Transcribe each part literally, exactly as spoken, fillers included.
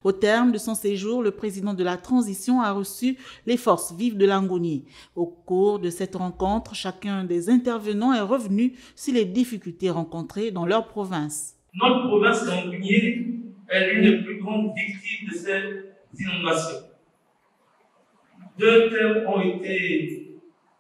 Au terme de son séjour, le président de la transition a reçu les forces vives de Langounié. Au cours de cette rencontre, chacun des intervenants est revenu sur les difficultés rencontrées dans leur province. Notre province Langounié est l'une des plus grandes victimes de ces inondations. Deux thèmes ont été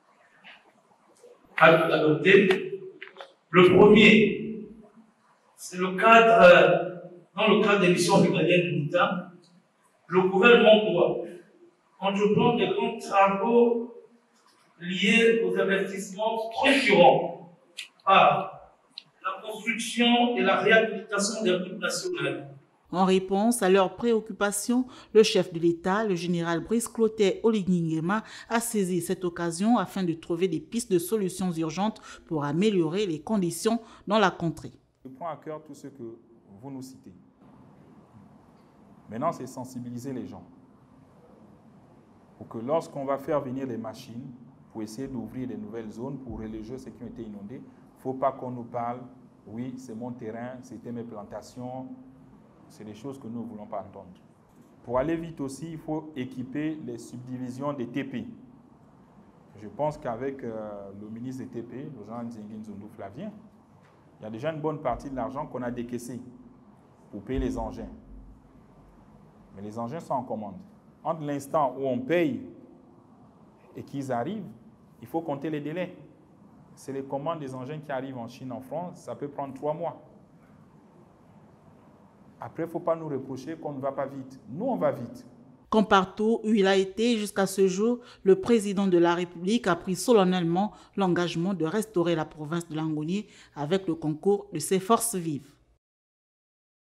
adoptés. Le premier, c'est le cadre... Dans le cadre des missions régaliennes de l'État, le gouvernement doit entreprendre de grands travaux liés aux investissements structurants à la construction et la réhabilitation des routes nationales. En réponse à leurs préoccupations, le chef de l'État, le général Brice Clotaire Oligny-Nguema, a saisi cette occasion afin de trouver des pistes de solutions urgentes pour améliorer les conditions dans la contrée. Je prends à cœur tout ce que vous nous citez. Maintenant, c'est sensibiliser les gens pour que lorsqu'on va faire venir les machines pour essayer d'ouvrir des nouvelles zones pour reléger ceux qui ont été inondés, il ne faut pas qu'on nous parle, oui, c'est mon terrain, c'était mes plantations, c'est des choses que nous ne voulons pas entendre. Pour aller vite aussi, il faut équiper les subdivisions des T P. Je pense qu'avec euh, le ministre des T P, le Jean Nzingin Zundu Flavien, il y a déjà une bonne partie de l'argent qu'on a décaissé pour payer les engins. Mais les engins sont en commande. Entre l'instant où on paye et qu'ils arrivent, il faut compter les délais. C'est les commandes des engins qui arrivent en Chine, en France, ça peut prendre trois mois. Après, il ne faut pas nous reprocher qu'on ne va pas vite. Nous, on va vite. Comme partout où il a été jusqu'à ce jour, le président de la République a pris solennellement l'engagement de restaurer la province de Langounié avec le concours de ses forces vives.